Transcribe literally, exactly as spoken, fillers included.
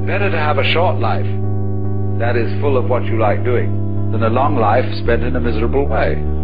Better to have a short life that is full of what you like doing than a long life spent in a miserable way.